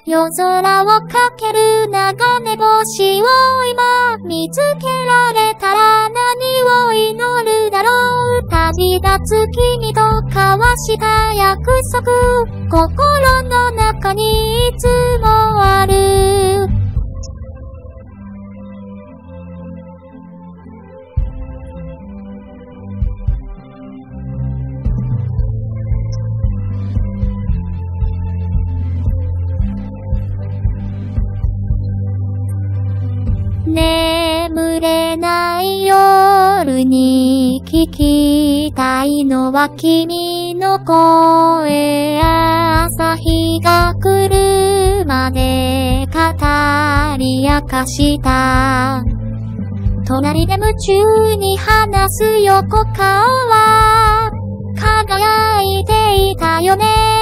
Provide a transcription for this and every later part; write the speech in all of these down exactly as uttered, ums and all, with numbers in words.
夜空をかける流れ星を今見つけられたら何を祈るだろう。旅立つ君と交わした約束、心の中にいつもある。眠れない夜に聞きたいのは君の声。朝日が来るまで語り明かした。隣で夢中に話す横顔は輝いていたよね。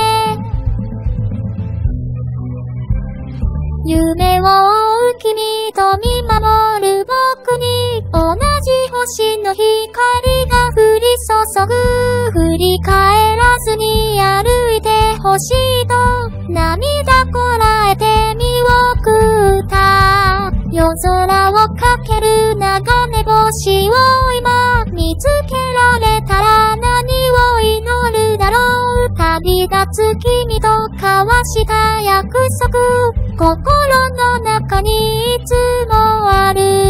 夢を追う君と見守る僕に同じ星の光が降り注ぐ。振り返らずに歩いてほしいと涙こらえて見送った。夜空をかける流れ星を今見つけられたら何を祈るだろう。旅立つ君と交わした約束、心の中にいつもある。